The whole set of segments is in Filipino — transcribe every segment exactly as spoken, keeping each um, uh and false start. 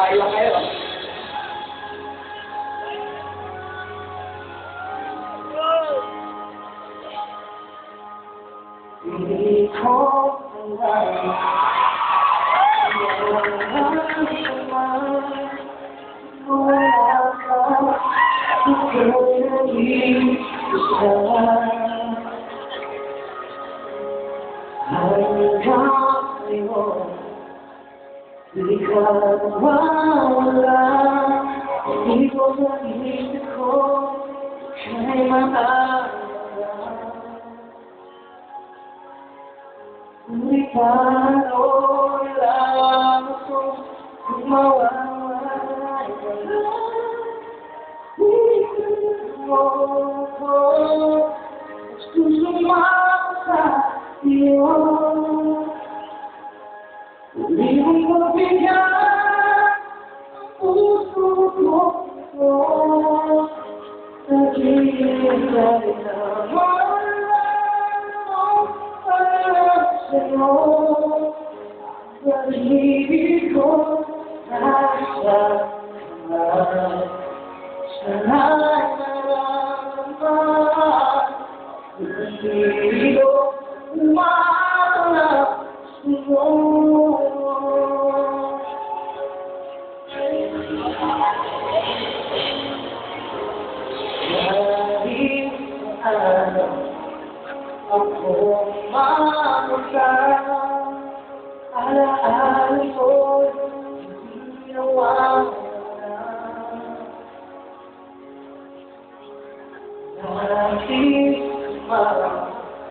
Smile lang kayo. Hindi ko alam wala ka ikaw nag-iisa hanggang ngayon di ka nawawala hindi ko sa isip ko siya'y mahalaga. Hindi paano lang ako kung mawawala ka lang. Hindi mo ko susumako sa iyo. Hindi mo mabigyan ang puso ko ito. Naghihintay na wala mo sa'yo, pag-ibig ko nasa kamay. Sana'y nararamdaman, hindi ko umakalap sa'yo. Kahit ano akong mamagka, alaala ko'y hindi nawawala. Dahil parang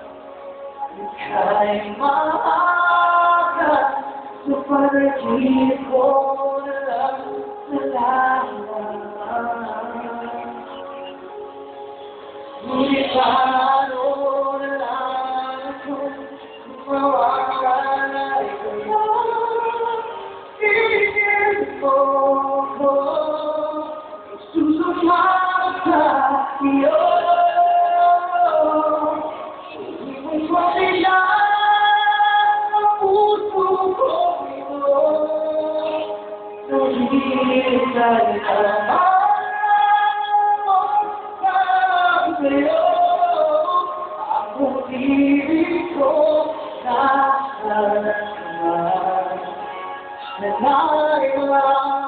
ika'y maaga, sa panaginip ko na lang nalaman. Ngunit paano na lang ako mawawala ikaw. Isip mo ko, susumako sa iyo. Hindi mo mabigyan ang puso ko ito. Naghihintay ka naman sa'yo, ang ibig ko nasa kamay. Sana'y wala